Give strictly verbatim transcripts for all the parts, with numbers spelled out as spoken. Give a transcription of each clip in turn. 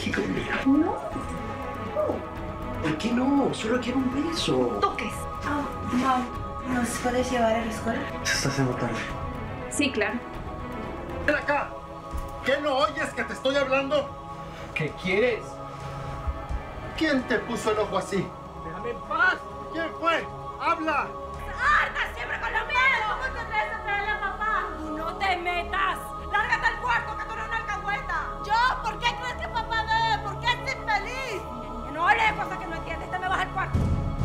aquí conmigo. No. ¿Por qué no? Solo quiero un beso. Toques. Ah, no. ¿Nos puedes llevar a la escuela? Se está haciendo tarde. Sí, claro. ¡Ven acá! ¿Qué no oyes que te estoy hablando? ¿Qué quieres? ¿Quién te puso el ojo así? Déjame en paz. ¿Quién fue? ¡Habla! ¡Harta siempre con lo mismo! ¿Cómo te atreves a traerle a papá? ¡Y no te metas! ¡Lárgate al cuarto que tú eres una alcahueta! ¿Yo? ¿Por qué crees que papá ve? ¿Por qué es infeliz? Niña, no hable de cosas que no entiendes. Te me vas al cuarto.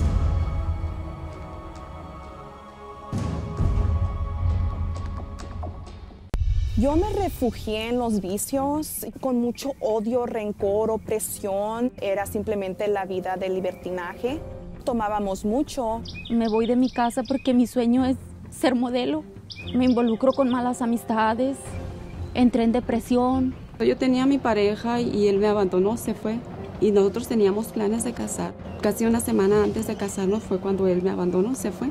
Yo me refugié en los vicios con mucho odio, rencor, opresión. Era simplemente la vida del libertinaje. Tomábamos mucho. Me voy de mi casa porque mi sueño es ser modelo. Me involucro con malas amistades. Entré en depresión. Yo tenía a mi pareja y él me abandonó, se fue. Y nosotros teníamos planes de casar. Casi una semana antes de casarnos fue cuando él me abandonó, se fue.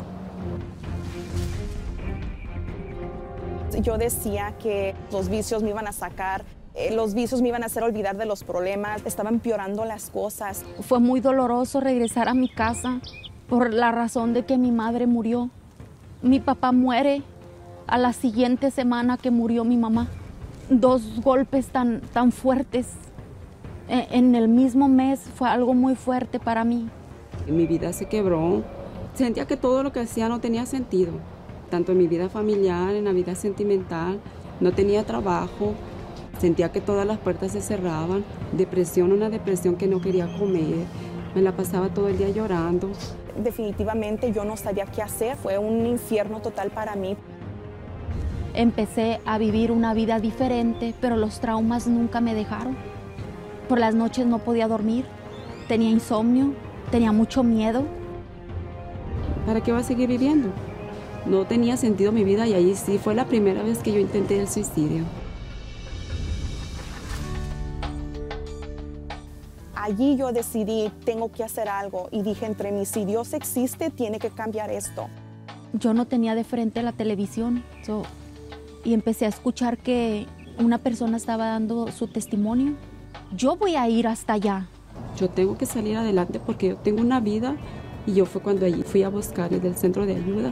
Yo decía que los vicios me iban a sacar, eh, los vicios me iban a hacer olvidar de los problemas, estaban empeorando las cosas. Fue muy doloroso regresar a mi casa por la razón de que mi madre murió. Mi papá muere a la siguiente semana que murió mi mamá. Dos golpes tan, tan fuertes en, en el mismo mes fue algo muy fuerte para mí. Mi vida se quebró. Sentía que todo lo que hacía no tenía sentido. Tanto en mi vida familiar, en la vida sentimental, no tenía trabajo, sentía que todas las puertas se cerraban, depresión, una depresión que no quería comer, me la pasaba todo el día llorando. Definitivamente yo no sabía qué hacer, fue un infierno total para mí. Empecé a vivir una vida diferente, pero los traumas nunca me dejaron. Por las noches no podía dormir, tenía insomnio, tenía mucho miedo. ¿Para qué iba a seguir viviendo? No tenía sentido mi vida y ahí sí fue la primera vez que yo intenté el suicidio. Allí yo decidí, tengo que hacer algo y dije entre mí, si Dios existe, tiene que cambiar esto. Yo no tenía de frente la televisión so, y empecé a escuchar que una persona estaba dando su testimonio. Yo voy a ir hasta allá. Yo tengo que salir adelante porque yo tengo una vida y yo fue cuando allí fui a buscar desde el centro de ayuda.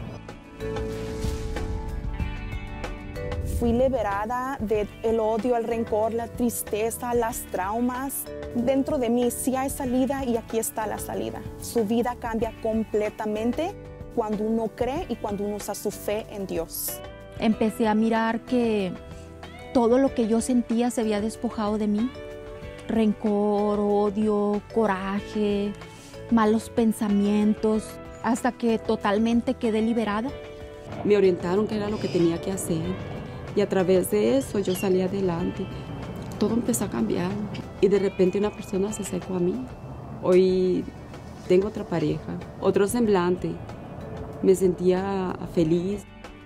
Fui liberada del odio, el rencor, la tristeza, las traumas. Dentro de mí sí hay salida y aquí está la salida. Su vida cambia completamente cuando uno cree y cuando uno usa su fe en Dios. Empecé a mirar que todo lo que yo sentía se había despojado de mí. Rencor, odio, coraje, malos pensamientos, hasta que totalmente quedé liberada. Me orientaron qué era lo que tenía que hacer. Y a través de eso yo salí adelante. Todo empezó a cambiar y de repente una persona se acercó a mí. Hoy tengo otra pareja, otro semblante. Me sentía feliz.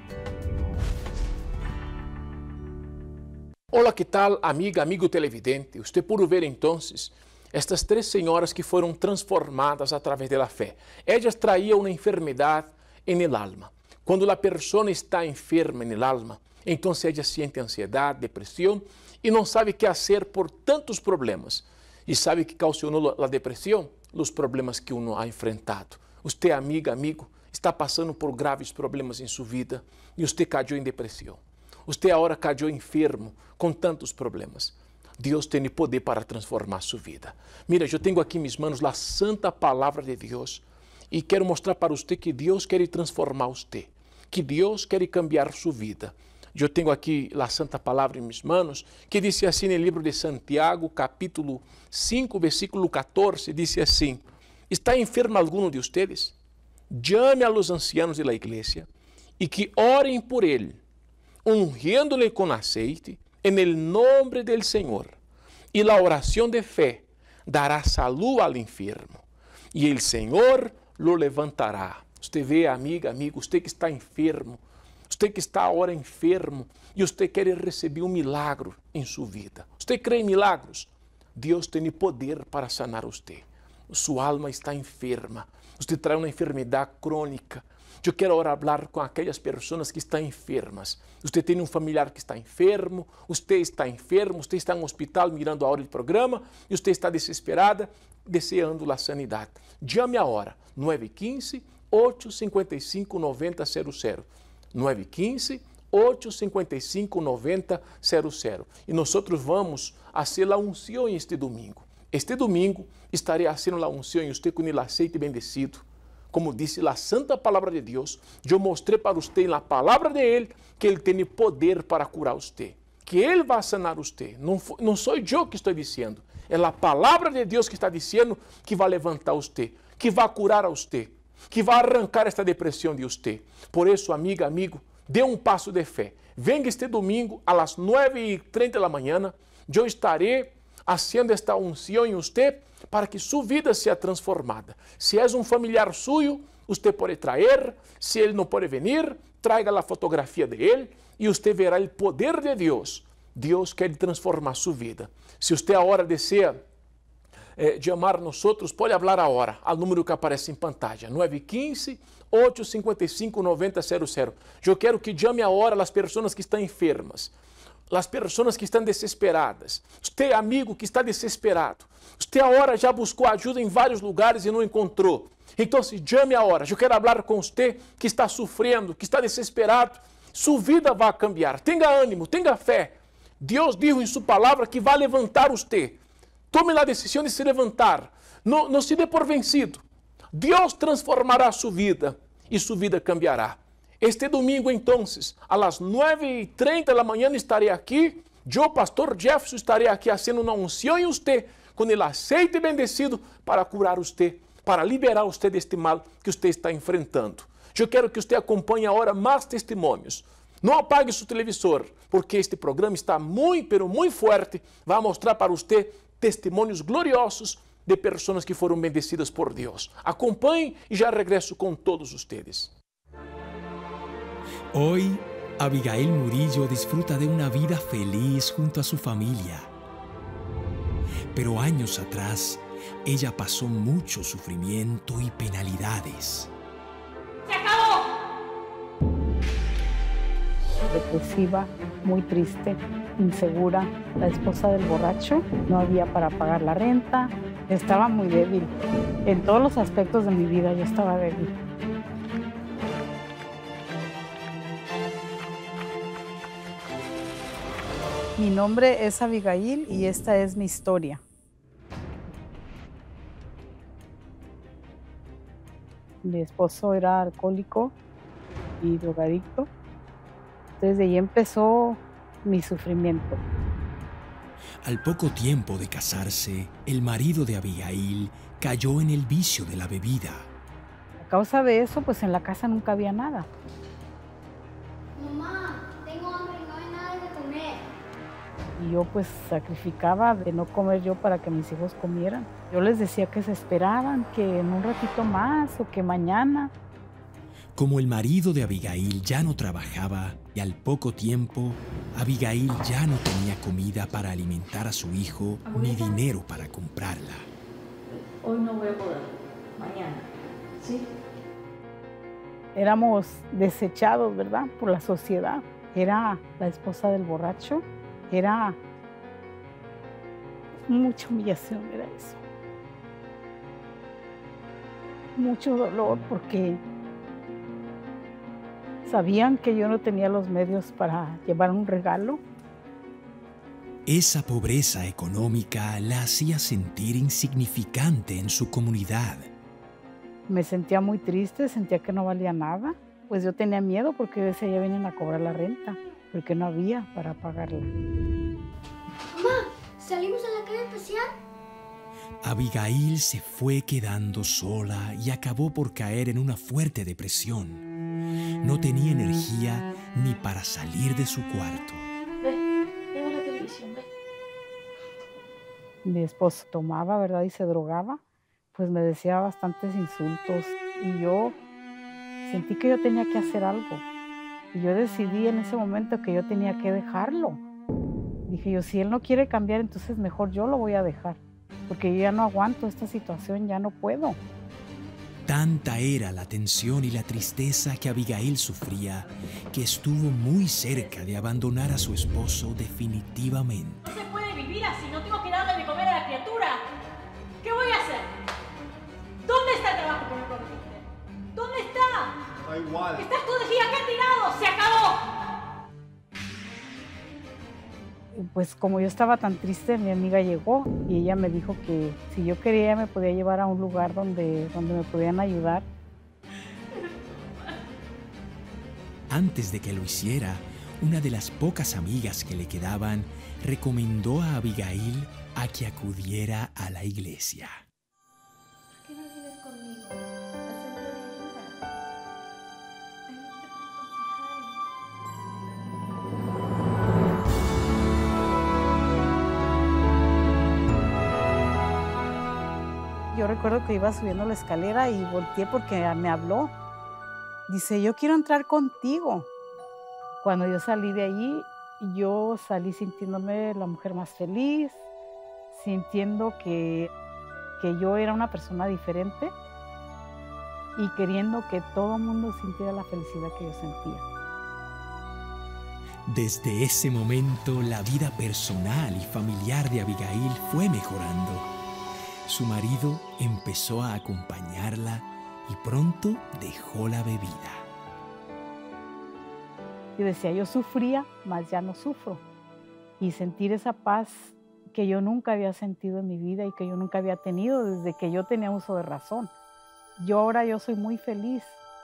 Olá, que tal, amiga, amigo televidente? Usted pudo ver entonces estas três senhoras que foram transformadas através da fé. Elas traíam uma enfermidade en alma. Quando a pessoa está enferma en alma, então ela sente ansiedade, depressão e não sabe o que fazer por tantos problemas. E sabe que causou a depressão? Os problemas que uno ha enfrentado. Você, amiga, amigo, está passando por graves problemas em sua vida e você caiu em depressão. Você agora caiu enfermo com tantos problemas. Deus tem poder para transformar sua vida. Mira, eu tenho aqui em minhas mãos a santa palavra de Deus e quero mostrar para você que Deus quer transformar você, que Deus quer cambiar sua vida. Eu tenho aqui a santa palavra em minhas mãos, que diz assim no livro de Santiago, capítulo cinco, versículo catorze, diz assim: ¿Está enfermo alguno de ustedes? Llame a los ancianos de la iglesia y que oren por él, ungiéndole con aceite en el nombre del Señor. Y la oración de fe dará salud al enfermo y el Señor lo levantará. Usted ve, amiga, amigo, usted que está enfermo, usted que está agora enfermo e você quer receber um milagro em sua vida. Você crê em milagros? Deus tem poder para sanar você. Sua alma está enferma. Você traz uma enfermidade crônica Eu quero agora falar com aquelas pessoas que estão enfermas. Você tem um familiar que está enfermo, você está enfermo, você está no hospital mirando a hora do programa e você está desesperada, desejando a sanidade. Chame a hora, nove um cinco, oito cinco cinco, nove zero zero zero. nove um cinco, oito cinco cinco, nove zero zero. E nós vamos fazer a unção este domingo. Este domingo estarei fazendo a unção em você com o aceite bendecido. Como disse a santa palavra de Deus, eu mostrei para você na palavra de Ele que Ele tem poder para curar você, que Ele vai sanar você. Não, não sou eu que estou dizendo, é a palavra de Deus que está dizendo que vai levantar você, que vai curar a você, que vai arrancar esta depressão de você. Por isso, amiga, amigo, dê um passo de fé. Venga este domingo às nove e trinta da manhã, eu estarei fazendo esta unção em você para que sua vida seja transformada. Se é um familiar suyo, você pode trazer. Se ele não pode vir, traga a fotografia dele e você verá o poder de Deus. Deus quer transformar sua vida. Se você agora deseja eh, chamar nós outros, pode falar agora, ao número que aparece em pantalla, nove um cinco, oito cinco cinco, nove zero zero. Eu quero que chame agora as pessoas que estão enfermas, as pessoas que estão desesperadas. Você, amigo, que está desesperado. Você agora já buscou ajuda em vários lugares e não encontrou. Então, se chame agora. Eu quero falar com você que está sofrendo, que está desesperado. Sua vida vai cambiar. Tenha ânimo, tenha fé. Deus disse em sua palavra que vai levantar você. Tome a decisão de se levantar. Não, não se dê por vencido. Deus transformará sua vida e sua vida cambiará. Este domingo, então, às nove e trinta da manhã estarei aqui. Eu, pastor Jefferson, estarei aqui fazendo uma unção em você, com o aceite bendecido para curar você, para liberar você deste mal que você está enfrentando. Eu quero que você acompanhe agora mais testemunhos. Não apague seu televisor, porque este programa está muito, pero muito forte. Vai mostrar para você testemunhos gloriosos de pessoas que foram bendecidas por Deus. Acompanhe e já regresso com todos vocês. Hoy, Abigail Murillo disfruta de una vida feliz junto a su familia. Pero años atrás, ella pasó mucho sufrimiento y penalidades. ¡Se acabó! Depresiva, muy triste, insegura, la esposa del borracho, no había para pagar la renta, estaba muy débil. En todos los aspectos de mi vida yo estaba débil. Mi nombre es Abigail y esta es mi historia. Mi esposo era alcohólico y drogadicto. Desde ahí empezó mi sufrimiento. Al poco tiempo de casarse, el marido de Abigail cayó en el vicio de la bebida. A causa de eso, pues en la casa nunca había nada. Mamá, tengo hambre y no hay nada de comer. Y yo pues sacrificaba de no comer yo para que mis hijos comieran. Yo les decía que se esperaban, que en un ratito más o que mañana. Como el marido de Abigail ya no trabajaba y al poco tiempo, Abigail ya no tenía comida para alimentar a su hijo ni dinero para comprarla. Hoy no voy a poder, mañana, ¿sí? Éramos desechados, ¿verdad?, por la sociedad. Era la esposa del borracho, era mucha humillación, era eso. Mucho dolor porque sabían que yo no tenía los medios para llevar un regalo. Esa pobreza económica la hacía sentir insignificante en su comunidad. Me sentía muy triste, sentía que no valía nada. Pues yo tenía miedo porque decía, ya vienen a cobrar la renta, porque no había para pagarla. Mamá, ¿salimos a la calle especial? Abigail se fue quedando sola y acabó por caer en una fuerte depresión. No tenía energía ni para salir de su cuarto. Ve, ve la televisión, ve. Mi esposo tomaba, ¿verdad?, y se drogaba. Pues me decía bastantes insultos y yo sentí que yo tenía que hacer algo. Y yo decidí en ese momento que yo tenía que dejarlo. Dije yo, si él no quiere cambiar, entonces mejor yo lo voy a dejar. Porque yo ya no aguanto esta situación, ya no puedo. Tanta era la tensión y la tristeza que Abigail sufría que estuvo muy cerca de abandonar a su esposo definitivamente. No se puede vivir así, no tengo que darle de comer a la criatura. ¿Qué voy a hacer? ¿Dónde está el trabajo que me prometiste? ¿Dónde está? Da igual. Estás todo el día acá tirado, se acabó. Pues como yo estaba tan triste, mi amiga llegó y ella me dijo que si yo quería ella me podía llevar a un lugar donde, donde me podían ayudar. Antes de que lo hiciera, una de las pocas amigas que le quedaban recomendó a Abigail a que acudiera a la iglesia. ¿Por qué no vienes conmigo al centro de ayuda? Ahí te puedo Yo recuerdo que iba subiendo la escalera y volteé porque me habló. Dice, yo quiero entrar contigo. Cuando yo salí de allí, yo salí sintiéndome la mujer más feliz, sintiendo que, que yo era una persona diferente y queriendo que todo el mundo sintiera la felicidad que yo sentía. Desde ese momento, la vida personal y familiar de Abigail fue mejorando. Su marido empezó a acompañarla y pronto dejó la bebida. Yo decía, yo sufría, mas ya no sufro. Y sentir esa paz que yo nunca había sentido en mi vida y que yo nunca había tenido desde que yo tenía uso de razón. Yo ahora yo soy muy feliz.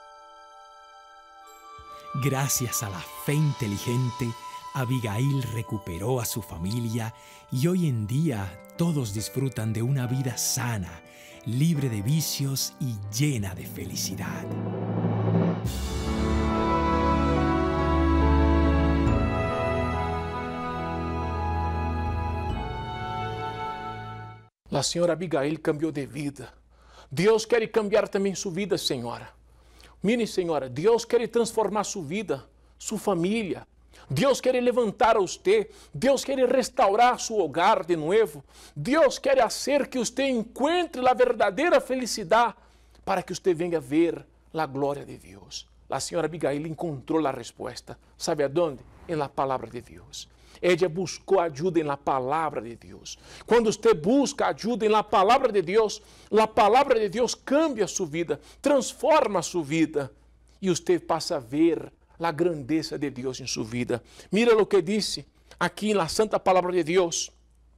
Gracias a la fe inteligente, Abigail recuperó a su familia y hoy en día todos disfrutan de una vida sana, libre de vicios y llena de felicidad. La senhora Abigail cambiou de vida. Deus quer cambiar também sua vida, senhora. Mire, senhora, Deus quer transformar sua vida, sua família. Deus quer levantar a você. Deus quer restaurar seu hogar de novo. Deus quer fazer que você encontre a verdadeira felicidade para que você venha ver a glória de Deus. A senhora Abigail encontrou a resposta. Sabe aonde? Em la palavra de Deus. Ella buscou ajuda em la palavra de Deus. Quando você busca ajuda em la palavra de Deus, a palavra de Deus cambia sua vida, transforma sua vida e você passa a ver a grandeza de Deus em sua vida. Mira o que disse aqui na Santa Palavra de Deus.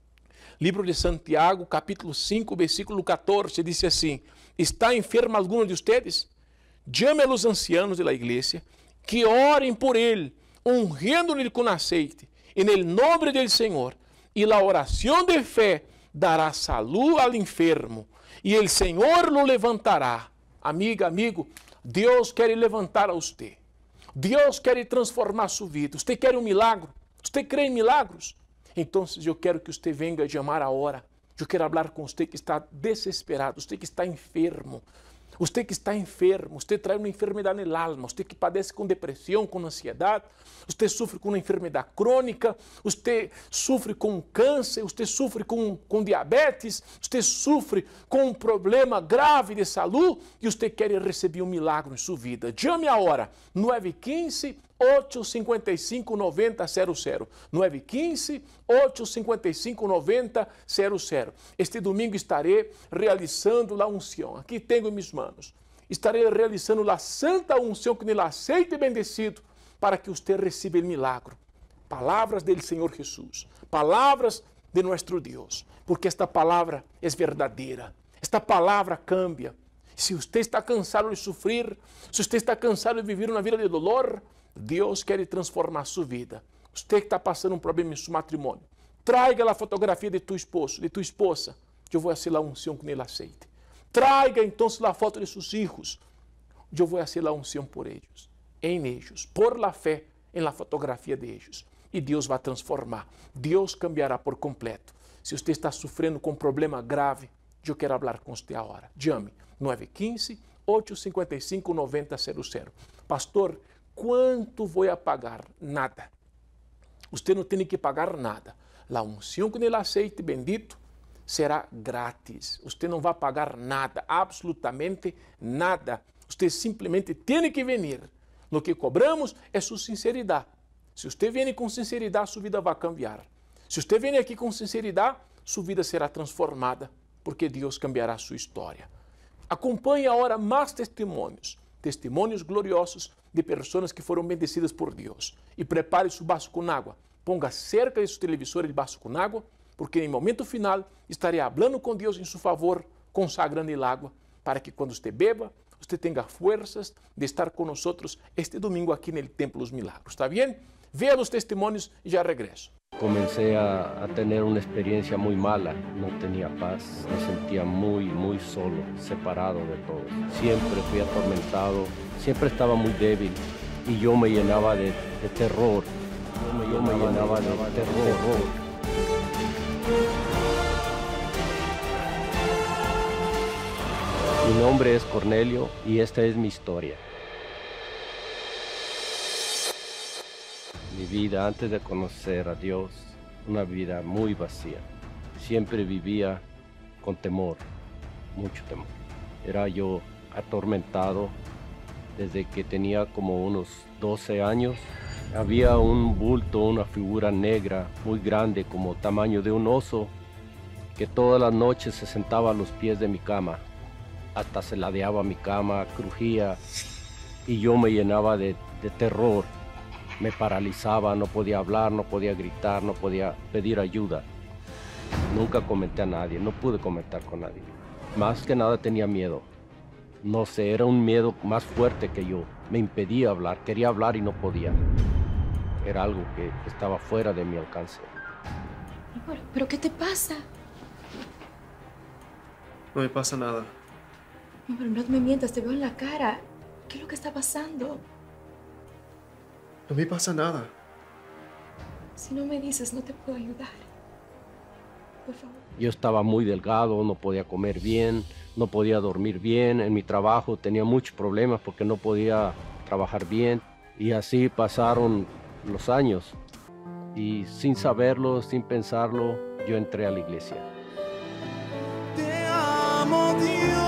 Livro de Santiago, capítulo cinco, versículo catorze, diz assim: ¿Está enfermo alguno de ustedes? Llame a los ancianos de la iglesia, que orem por ele, ungindo-lhe com aceite, en el nombre del Señor, y la oración de fe dará salud al enfermo, y el Señor lo levantará. Amiga, amigo, Deus quer levantar a você. Deus quer transformar sua vida. Você quer um milagre? Você crê em milagros? Então, eu quero que você venha chamar a hora. Eu quero falar com você que está desesperado, você que está enfermo. Você que está enfermo, você traz uma enfermidade no alma, você que padece com depressão, com ansiedade, você sofre com uma enfermidade crônica, você sofre com câncer, você sofre com, com diabetes, você sofre com um problema grave de saúde e você quer receber um milagre em sua vida. Chame a hora, nove um cinco, oito cinco cinco, nove zero zero zero. nove um cinco, oito cinco cinco, nove zero zero zero. Este domingo estarei realizando a unção. Aqui tenho meus manos. Estarei realizando a santa unção com o aceite bendecido para que você receba o milagre. Palavras do Senhor Jesus. Palavras de nosso Deus. Porque esta palavra é verdadeira. Esta palavra cambia. Se você está cansado de sofrer, se você está cansado de viver uma vida de dolor, Deus quer transformar sua vida. Você que está passando um problema em seu matrimônio, traga a fotografia de tu esposo, de tua esposa. Eu vou fazer a unção com ele aceite. Traga então a foto de seus filhos. Eu vou fazer a unção por eles, em eles, por la fé em la fotografia de eles. E Deus vai transformar. Deus cambiará por completo. Se você está sofrendo com um problema grave, eu quero falar com você agora. Chame nove um cinco, oito cinco cinco, nove zero zero zero. Pastor, quanto vou a pagar? Nada. Você não tem que pagar nada. A unção com o aceite bendito será grátis. Usted não vai pagar nada, absolutamente nada. Usted simplesmente tem que vir. Lo que cobramos é sua sinceridade. Se você vem com sinceridade, sua vida vai cambiar. Se você vem aqui com sinceridade, sua vida será transformada, porque Deus cambiará sua história. Acompanhe agora mais testemunhos, testemunhos gloriosos de pessoas que foram bendecidas por Deus. E prepare seu vaso com água. Ponga cerca de seu televisor el vaso com água, porque no momento final estarei falando com Deus em seu favor, consagrando el água, para que quando você beba, você tenha forças de estar conosco este domingo aqui no Templo dos Milagros. ¿Está bem? Veja os testemunhos e já regresso. Comencé a, a tener una experiencia muy mala, no tenía paz, me sentía muy, muy solo, separado de todos. Siempre fui atormentado, siempre estaba muy débil y yo me llenaba de, de terror, yo me, yo me llenaba de, de terror. Mi nombre es Cornelio y esta es mi historia. Mi vida antes de conocer a Dios, una vida muy vacía. Siempre vivía con temor, mucho temor. Era yo atormentado desde que tenía como unos doce años. Había un bulto, una figura negra muy grande, como tamaño de un oso, que todas las noches se sentaba a los pies de mi cama. Hasta se ladeaba mi cama, crujía, y yo me llenaba de, de terror. Me paralizaba, no podía hablar, no podía gritar, no podía pedir ayuda. Nunca comenté a nadie, no pude comentar con nadie. Más que nada tenía miedo. No sé, era un miedo más fuerte que yo. Me impedía hablar, quería hablar y no podía. Era algo que estaba fuera de mi alcance. ¿Pero, pero qué te pasa? No me pasa nada. No, pero no me mientas, te veo en la cara. ¿Qué es lo que está pasando? No me pasa nada. Si no me dices, no te puedo ayudar. Por favor. Yo estaba muy delgado, no podía comer bien, no podía dormir bien. En mi trabajo tenía muchos problemas porque no podía trabajar bien. Y así pasaron los años. Y sin saberlo, sin pensarlo, yo entré a la iglesia. Te amo, Dios.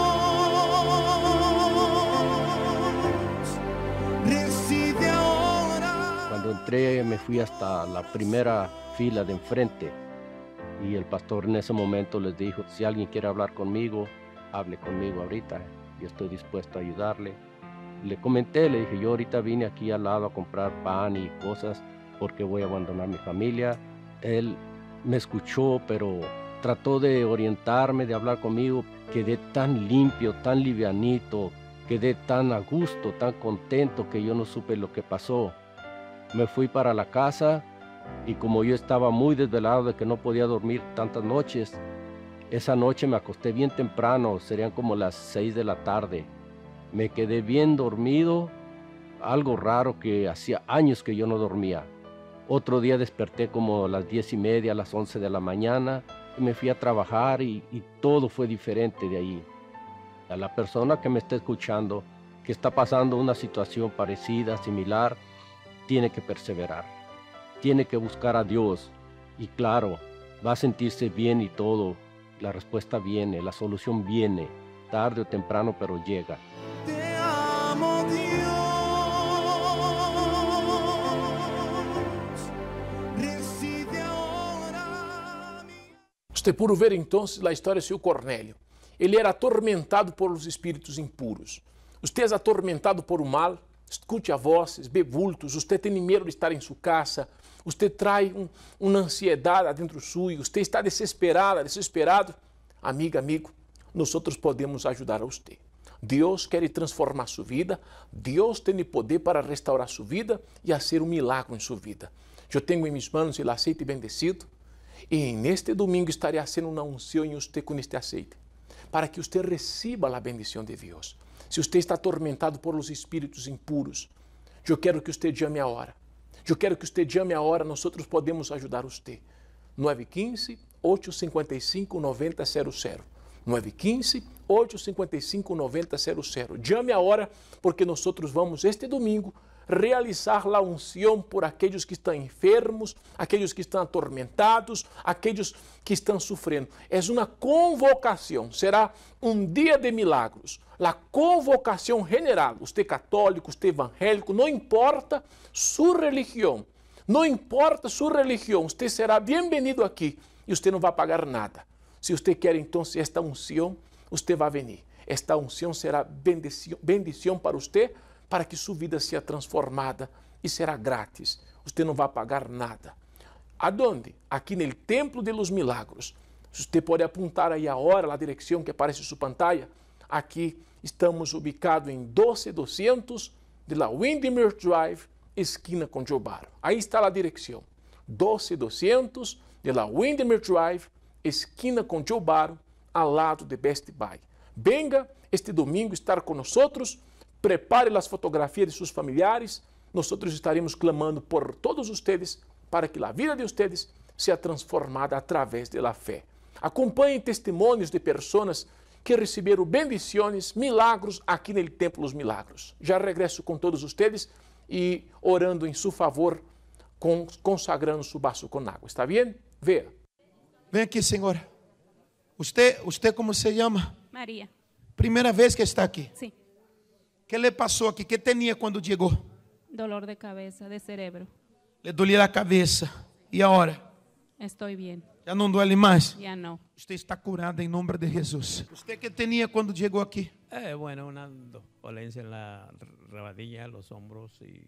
Recibe ahora. Cuando entré me fui hasta la primera fila de enfrente y el pastor en ese momento les dijo, si alguien quiere hablar conmigo, hable conmigo ahorita, yo estoy dispuesto a ayudarle. Le comenté, le dije, yo ahorita vine aquí al lado a comprar pan y cosas porque voy a abandonar mi familia. Él me escuchó, pero trató de orientarme, de hablar conmigo. Quedé tan limpio, tan livianito, quedé tan a gusto, tan contento que yo no supe lo que pasó. Me fui para la casa y como yo estaba muy desvelado de que no podía dormir tantas noches, esa noche me acosté bien temprano, serían como las seis de la tarde. Me quedé bien dormido, algo raro que hacía años que yo no dormía. Otro día desperté como a las diez y media, a las once de la mañana, y me fui a trabajar y, y todo fue diferente de ahí. A la persona que me está escuchando, que está pasando una situación parecida, similar, tiene que perseverar, tiene que buscar a Dios y claro, va a sentirse bien y todo. La respuesta viene, la solución viene, tarde o temprano, pero llega. Te amo, Dios. Recibe ahora mi... Usted pudo ver então a história de seu Cornélio. Ele era atormentado por os espíritos impuros. Você é atormentado por o mal, escute a vozes, vê vultos, você tem medo de estar em sua casa, você trai um, uma ansiedade dentro suyo, você está desesperada, desesperado. Amiga, amigo, nós podemos ajudar a você. Deus quer transformar sua vida, Deus tem poder para restaurar sua vida e fazer um milagre em sua vida. Eu tenho em minhas mãos o aceite bendecido e neste domingo estarei fazendo uma unção em você com este aceite, para que você receba a bendição de Deus. Se você está atormentado por os espíritos impuros, eu quero que você chame a hora. Eu quero que você chame a hora, nós podemos ajudar você. nove um cinco, oito cinco cinco, nove zero zero. nove um cinco, oito cinco cinco, nove zero zero. Chame a hora, porque nós vamos este domingo realizar a unção por aqueles que estão enfermos, aqueles que estão atormentados, aqueles que estão sofrendo. É uma convocação, será um dia de milagros. A convocação general, você católico, você evangélico, não importa sua religião, não importa sua religião, você será bem-vindo aqui e você não vai pagar nada. Se você quer, então, esta unção, você vai vir. Esta unção será bendição, bendição para você, para que sua vida seja transformada e será grátis. Você não vai pagar nada. Aonde? Aqui no Templo de los Milagros. Você pode apontar aí a hora, a direção que aparece em sua pantalla. Aqui estamos ubicados em doze mil duzentos de la Windermere Drive, esquina com Joe Barro. Aí está a direção. doze mil duzentos de la Windermere Drive, esquina com Joe Barro, ao lado de Best Buy. Venga este domingo estar com nós. Prepare as fotografias de seus familiares. Nós estaremos clamando por todos vocês para que a vida de vocês seja transformada através da fé. Acompanhem testemunhos de pessoas que receberam bendições, milagros aqui no Templo dos Milagros. Já regresso com todos vocês e orando em seu favor, consagrando seu vaso com água. ¿Está bem? Veja. Vem aqui, senhora. Usted, usted como se chama? María. Primeira vez que está aqui? Sí. ¿Qué le pasó aquí? ¿Qué tenía cuando llegó? Dolor de cabeza, de cerebro. Le dolía la cabeza. ¿Y ahora? Estoy bien. ¿Ya no duele más? Ya no. Usted está curada en nombre de Jesús. ¿Usted qué tenía cuando llegó aquí? Eh, bueno, una dolencia en la rabadilla, los hombros y...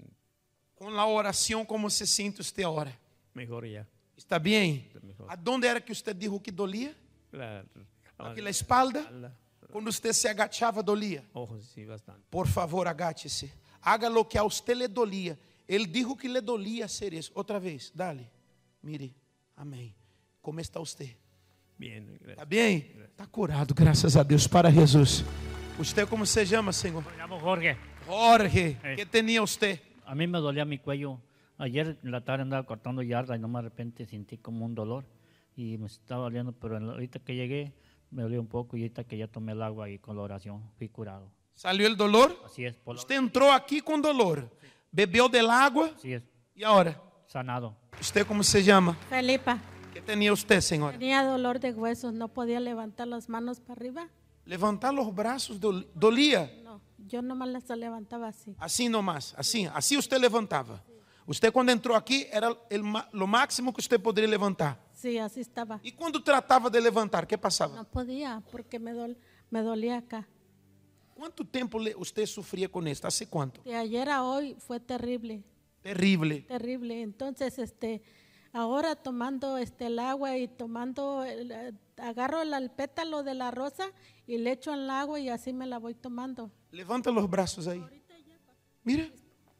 Con la oración, ¿cómo se siente usted ahora? Mejor ya. ¿Está bien? Mejor. ¿A dónde era que usted dijo que dolía? La, Aquí la espalda. la, Quando usted se agachava, dolía. Ojos, sí, bastante. Por favor, agáchese. Haga lo que a usted le dolía. Él dijo que le dolía hacer eso. Otra vez, dale. Mire, amém. ¿Cómo está usted? Bien, gracias. ¿Está bien? Está curado, gracias a Dios, para Jesús. ¿Usted cómo se llama, Señor? Me llamo Jorge. Jorge, Eh. ¿qué tenía usted? A mí me dolía mi cuello. Ayer en la tarde andaba cortando yarda y no de repente sentí como un dolor y me estaba doliendo, pero en- ahorita que llegué me dolió un poco y ahorita que ya tomé el agua y con la oración fui curado. ¿Salió el dolor? Así es. Por la- Usted entró aquí con dolor. Bebió del agua. Así es. ¿Y ahora? Sanado. ¿Usted cómo se llama? Felipa, ¿Qué tenía usted, señora? tenía dolor de huesos, no podía levantar las manos para arriba. Levantar los brazos dol- dolía. No, yo nomás las levantaba así. Así nomás, así, así usted levantaba. Usted cuando entró aquí era el ma- lo máximo que usted podría levantar. Sí, así estaba. ¿Y cuando trataba de levantar, qué pasaba? No podía porque me, dol- me dolía acá. ¿Cuánto tiempo le- usted sufría con esto? ¿Hace cuánto? De ayer a hoy fue terrible, Terrible. terrible. Entonces, este, ahora tomando este el agua y tomando, el, eh, agarro el, el pétalo de la rosa y le echo en el agua y así me la voy tomando. Levanta los brazos ahí. Mira,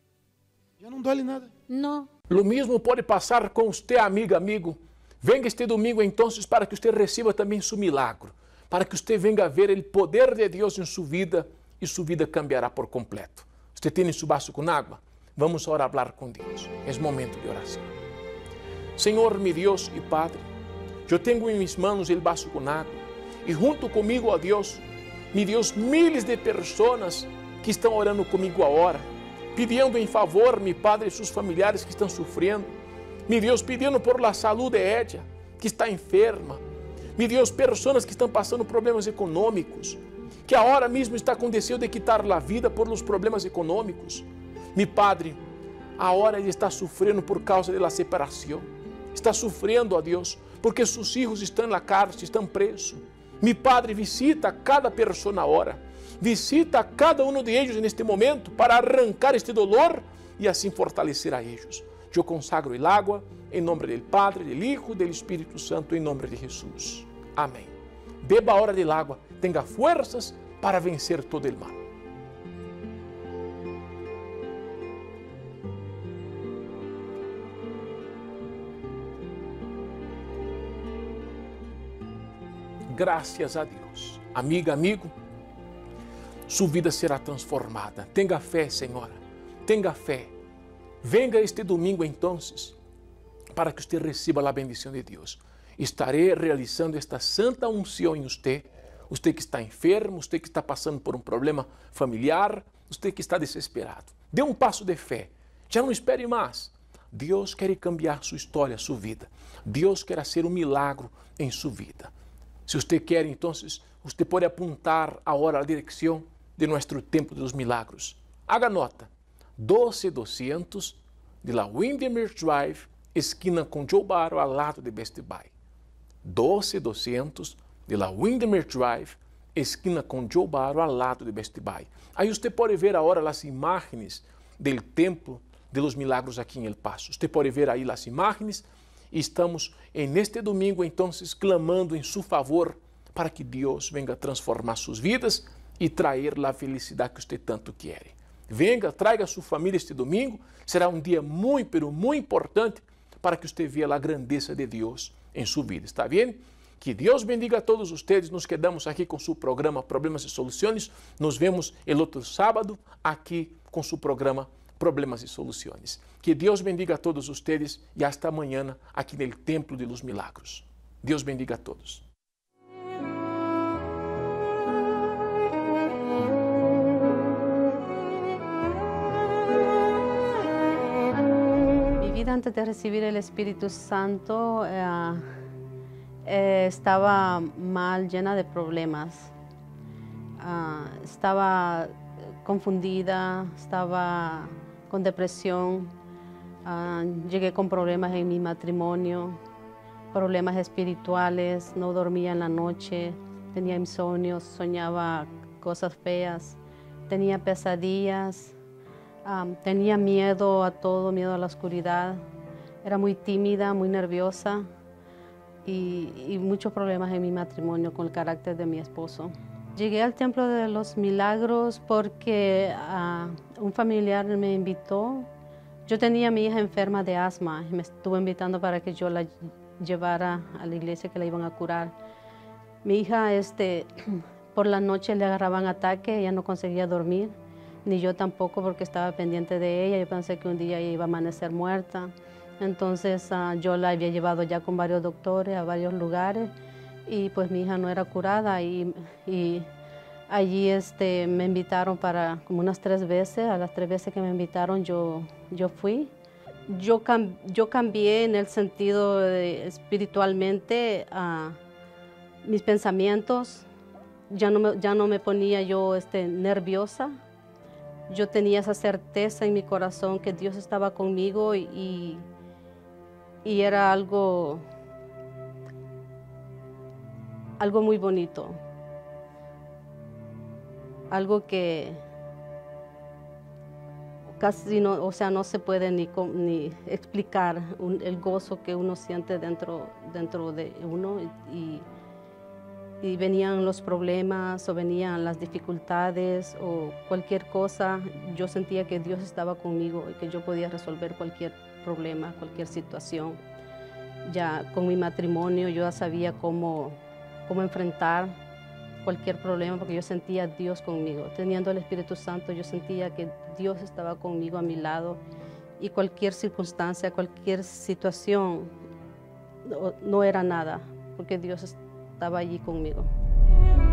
ya no duele nada. No. Lo mesmo pode passar com você, amiga, amigo. Venga este domingo, então, para que você receba também seu milagre, para que você venga ver o poder de Deus em sua vida e sua vida cambiará por completo. Você tem seu vaso com água? Vamos ahora falar com Deus. É momento de oração. Senhor, meu Deus e Padre, eu tenho em minhas mãos o vaso com água e junto comigo, ó Deus, meu Deus, milhares de pessoas que estão orando comigo agora, pedindo em favor, meu Padre, seus familiares que estão sofrendo. Meu Deus, pedindo por la saúde de Edia, que está enferma. Meu Deus, pessoas que estão passando problemas econômicos, que agora mesmo está acontecendo de quitar a vida por los problemas econômicos. Meu Padre, agora ele está sofrendo por causa da separação. Está sofrendo, ó Deus, porque seus filhos estão na cárcere, estão presos. Meu Padre, visita cada pessoa agora. Visita a cada um de eles neste momento para arrancar este dolor e assim fortalecer a eles. Eu consagro el água em nome do Padre, do Hijo e do Espírito Santo, em nome de Jesus. Amém. Beba a hora del água, tenha forças para vencer todo el mal. Graças a Deus. Amiga, amigo, sua vida será transformada. Tenha fé, Senhora. Tenha fé. Venga este domingo, então, para que você receba a bendição de Deus. Estarei realizando esta santa unção em você. Você que está enfermo, você que está passando por um problema familiar, você que está desesperado. Dê um passo de fé. Já não espere mais. Deus quer cambiar sua história, sua vida. Deus quer fazer um milagre em sua vida. Se você quer, então, você pode apontar agora a direção de nosso tempo dos milagros. Haga nota. doze duzentos de la Windermere Drive, esquina com Joe Barro, ao lado de Best Buy. doze duzentos de la Windermere Drive, esquina com Joe Barro, ao lado de Best Buy. Aí você pode ver agora as imagens do templo de los milagros aqui em El Paso. Você pode ver aí as imagens e estamos neste domingo, então, clamando em seu favor para que Deus venga transformar suas vidas e trazer a felicidade que você tanto quer. Venga, traga a sua família este domingo. Será um dia muito, pero muito importante para que você veja a grandeza de Deus em sua vida. ¿Está bem? Que Deus bendiga a todos ustedes. Nos quedamos aqui com seu programa Problemas e Soluções. Nos vemos el outro sábado aqui com seu programa Problemas e Soluções. Que Deus bendiga a todos ustedes e hasta amanhã aqui no Templo de los Milagros. Deus bendiga a todos. Mi vida antes de recibir el Espíritu Santo eh, eh, estaba mal, llena de problemas. Uh, estaba confundida, estaba con depresión, uh, llegué con problemas en mi matrimonio, problemas espirituales, no dormía en la noche, tenía insomnios, soñaba cosas feas, tenía pesadillas, um, tenía miedo a todo, miedo a la oscuridad, era muy tímida, muy nerviosa y, y muchos problemas en mi matrimonio con el carácter de mi esposo. Llegué al Templo de los Milagros porque uh, un familiar me invitó. Yo tenía a mi hija enferma de asma y me estuvo invitando para que yo la llevara a la iglesia que la iban a curar. Mi hija este, por la noche le agarraban ataque, ella no conseguía dormir, ni yo tampoco porque estaba pendiente de ella. Yo pensé que un día ella iba a amanecer muerta. Entonces uh, yo la había llevado ya con varios doctores a varios lugares. Y pues mi hija no era curada y, y allí este, me invitaron para como unas tres veces, a las tres veces que me invitaron yo, yo fui. Yo, cam, yo cambié en el sentido de, espiritualmente uh, mis pensamientos, ya no, me, ya no me ponía yo este, nerviosa, yo tenía esa certeza en mi corazón que Dios estaba conmigo y, y, y era algo... algo muy bonito, algo que casi no, o sea, no se puede ni, ni explicar un, el gozo que uno siente dentro, dentro de uno y, y venían los problemas o venían las dificultades o cualquier cosa, yo sentía que Dios estaba conmigo y que yo podía resolver cualquier problema, cualquier situación. Ya con mi matrimonio yo ya sabía cómo cómo enfrentar cualquier problema, porque yo sentía a Dios conmigo. Teniendo el Espíritu Santo, yo sentía que Dios estaba conmigo a mi lado y cualquier circunstancia, cualquier situación no, no era nada, porque Dios estaba allí conmigo.